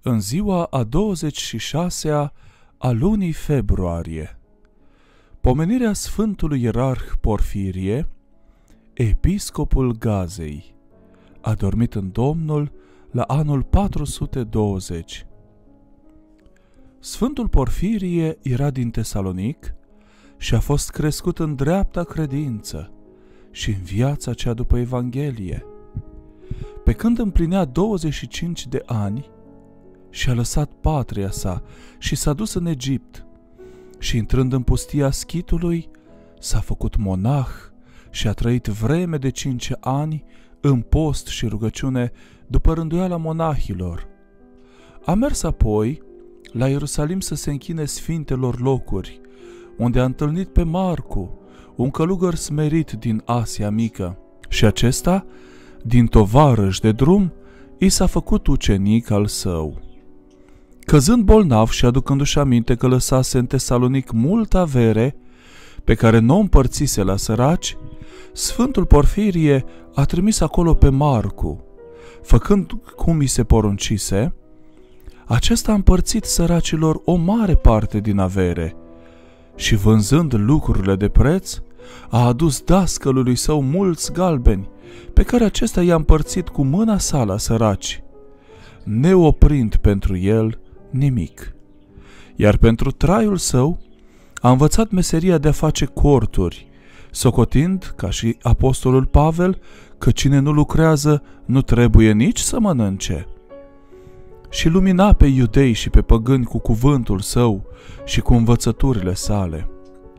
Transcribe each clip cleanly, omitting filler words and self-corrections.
în ziua a 26-a a lunii februarie. Pomenirea Sfântului Ierarh Porfirie, episcopul Gazei, a dormit în Domnul la anul 420. Sfântul Porfirie era din Tesalonic și a fost crescut în dreapta credință și în viața cea după Evanghelie. Pe când împlinea 25 de ani, și-a lăsat patria sa și s-a dus în Egipt și, intrând în pustia Schitului, s-a făcut monah și a trăit vreme de 5 ani în post și rugăciune după rânduiala monahilor. A mers apoi la Ierusalim să se închine sfintelor locuri, unde a întâlnit pe Marcu, un călugăr smerit din Asia Mică, și acesta, din tovarăș de drum, i s-a făcut ucenic al său. Căzând bolnav și aducându-și aminte că lăsase în Tesalonic multă avere pe care nu o împărțise la săraci, Sfântul Porfirie a trimis acolo pe Marcu. Făcând cum i se poruncise, acesta a împărțit săracilor o mare parte din avere și, vânzând lucrurile de preț, a adus dascălului său mulți galbeni, pe care acesta i-a împărțit cu mâna sa la săraci, neoprind pentru el nimic. Iar pentru traiul său a învățat meseria de a face corturi, socotind, ca și apostolul Pavel, că cine nu lucrează nu trebuie nici să mănânce. Și lumina pe iudei și pe păgâni cu cuvântul său și cu învățăturile sale.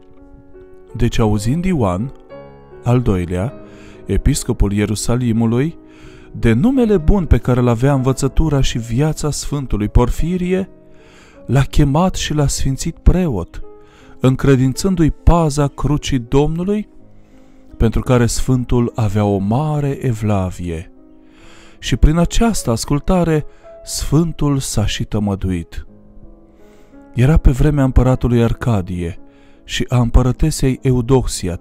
Deci, auzind Ioan, al doilea, episcopul Ierusalimului, de numele bun pe care îl avea învățătura și viața Sfântului Porfirie, l-a chemat și l-a sfințit preot, încredințându-i paza crucii Domnului, pentru care Sfântul avea o mare evlavie. Și prin această ascultare, Sfântul s-a și tămăduit. Era pe vremea împăratului Arcadie și a împărătesei Eudoxia 395-408,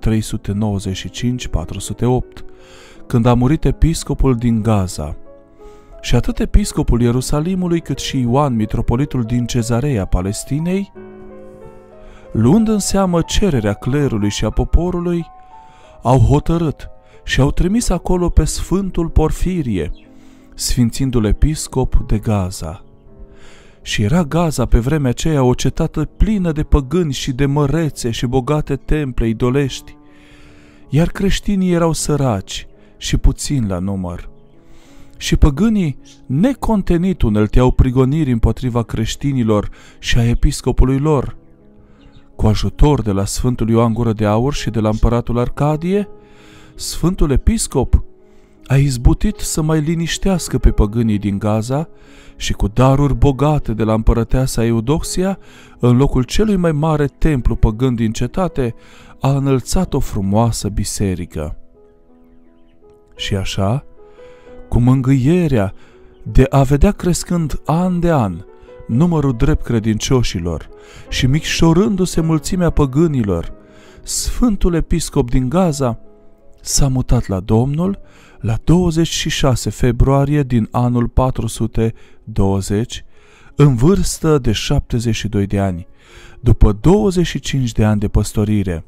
când a murit episcopul din Gaza. Și atât episcopul Ierusalimului cât și Ioan, mitropolitul din Cezarea Palestinei, luând în seamă cererea clerului și a poporului, au hotărât și au trimis acolo pe Sfântul Porfirie, sfințindu-l episcop de Gaza. Și era Gaza pe vremea aceea o cetate plină de păgâni și de mărețe și bogate temple idolești, iar creștinii erau săraci și puțini la număr. Și păgânii, necontenit, unelteau prigoniri împotriva creștinilor și a episcopului lor. Cu ajutor de la Sfântul Ioan Gură de Aur și de la împăratul Arcadie, Sfântul Episcop a izbutit să mai liniștească pe păgânii din Gaza și cu daruri bogate de la împărăteasa Eudoxia, în locul celui mai mare templu păgân din cetate, a înălțat o frumoasă biserică. Și așa, cu mângâierea de a vedea crescând an de an numărul drept credincioșilor și micșorându-se mulțimea păgânilor, Sfântul Episcop din Gaza s-a mutat la Domnul la 26 februarie din anul 420, în vârstă de 72 de ani, după 25 de ani de păstorire,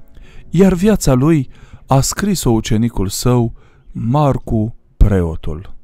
iar viața lui a scris-o ucenicul său, Marcu preotul.